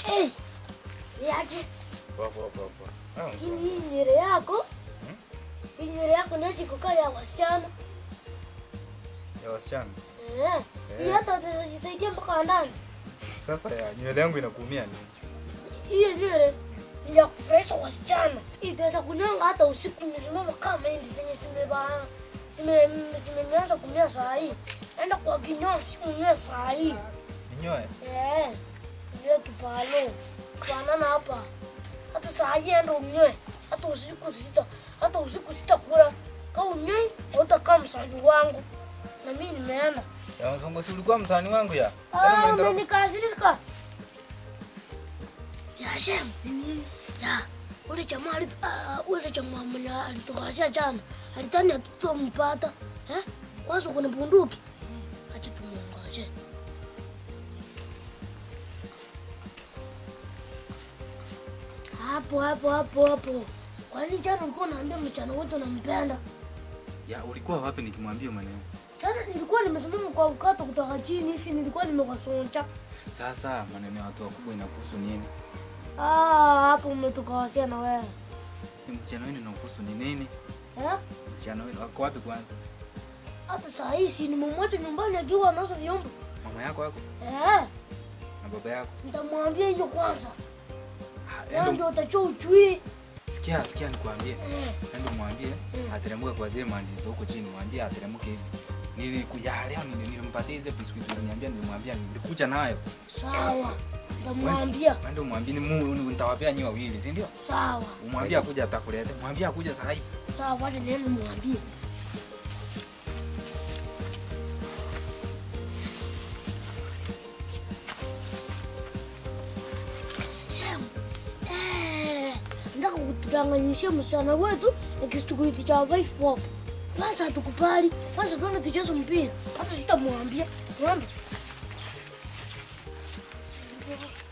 Eh. Yaje. Poa. Hii nywele yako? Hii nywele yako naje kukaa ya wasichana? Ya wasichana? Hii hata utajisaidia mpaka ndani. Sasa ya nywele yangu inakuumia nini? Hii nywele ni ya kufurahisha wasichana. Itaweza kunyonga hata usiku mzima kama hindi zenye zimeanza kumea saa hii. Enda kwa kinyozi unyoe saa hii. Ninyoe? Nyoe kipalo. Fanana hapa. Hata saa hii enda unyoe. Hata usiku sita kula. Kama unyoe utakaa msanii wangu. Na mimi nimeenda. Ya Msongo, si ulikuwa msanii wangu ya? Umenikasirika. Ya Shem. Ya. Ule jamaa mwenye alitukasia jana. Alitani hatutompata. Kwanza kuna bunduki. Acha tumuongoje. Hapo. Kwani jana ulikuwa unaambia mchana wote unampenda? Ya ulikuwa wapi nikimwambia maneno? Jana nilikuwa nimesimama kwa ukato kutoka chini hivi, nilikuwa nimewasoncha. Sasa maneno ya watu wakubwa inakuhusu nini? Hapo umetukawasia na wewe. Msichana wenu inakuhusu ni nini? Msichana wenu wako wapi kwanza? Hata saa hii si nimemwacha nyumbani akiwa anaosha vyombo. Mama yako wako? Na baba yako? Nitamwambia hiyo kwanza. Ndio utachua uchui. Sikia nikwambie. Ndio mwambie ateremke kwa zile maandizo huko chini. Mwambie ateremke hivi. Leo nilimpatia ile biscuit nilimwambia nilikuja nayo. Sawa. Nitamwambia. Ndio mwambie nitawapea nyi wawili, si ndio? Sawa. Umwambie akuja atakuleta. Mwambie akuja saa hii. Sawa, wacha niende mwambie. Nataka kutudanganyishia msichana wetu na kitu cha wife pop. Kwanza hatukubali. Kwanza tuone tucheze mpira. Hata sitamwambia. Mwambie.